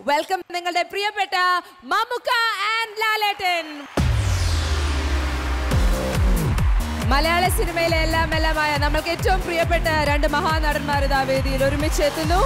Welcome നിങ്ങളുടെ പ്രിയപ്പെട്ട Mammukka and ലാലേട്ടൻ. മലയാള സിനിമയിലെ എല്ലാമായ നമ്മൾക്ക് ഏറ്റവും പ്രിയപ്പെട്ട രണ്ട് മഹാനടന്മാർ ഇതാ വേദിയിൽ ഒരുമിച്ച് എത്തുന്നു.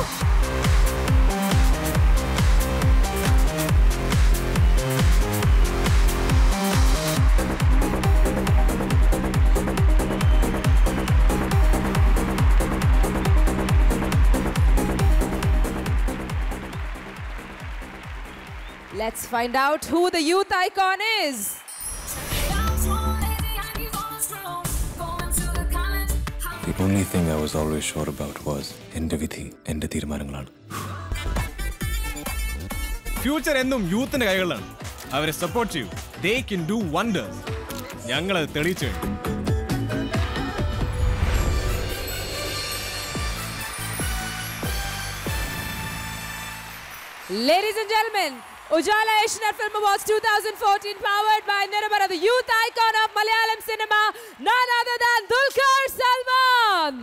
Let's find out who the youth icon is. The only thing I was always sure about was ende vidhi ende തീരുമാനങ്ങളാണ്. ഫ്യൂച്ചർ എന്നും യൂത്തിന്റെ കൈകളിലാണ്. അവരെ സപ്പോർട്ട് ചെയ്യൂ. They can do wonders. ഞങ്ങൾ അത് തെളിയിച്ചു. Ladies and gentlemen, Ujala Asian Film Awards 2014 powered by Nirmala, the youth icon of Malayalam cinema, none other than Dulquer Salmaan.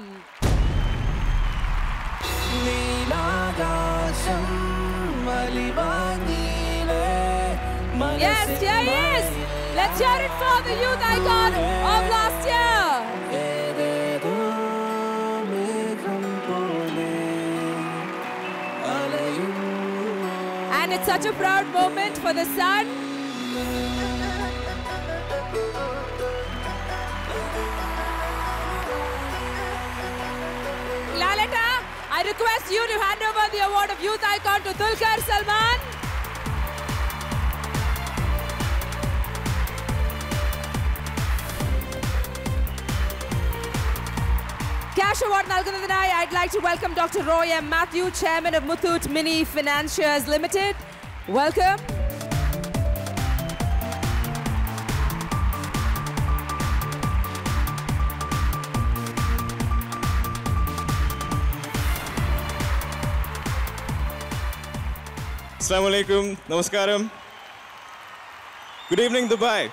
Yes, here he is. Let's hear it for the youth icon of last year. And it's such a proud moment for the son. Laleta, I request you to hand over the award of Youth Icon to Dulquer Salmaan. Cash award നൽകുന്നതിനായി I'd like to welcome Dr. Roy M. Matthew, Chairman of Muthoot Mini Financiers Limited. Welcome. Assalamu alaikum. Namaskaram. Good evening, Dubai.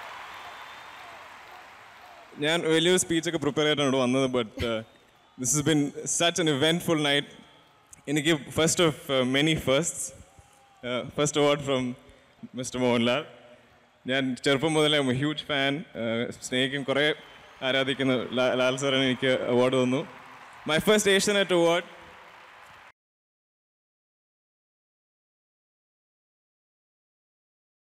ഞാൻ വലിയൊരു സ്പീച്ചൊക്കെ prepare ചെയ്തിട്ടാണ് വന്നത്, but this has been such an eventful night. എനിക്ക് first of many first award from mister Mohanlal. ഞാൻ ചെറുപ്പം മുതലേ huge fan, സ്നേഹിക്കും, കുറേ ആരാധിക്കുന്നു. ലാൽ സാറിന് എനിക്ക് അവാർഡ് തന്നു. My first Asianet award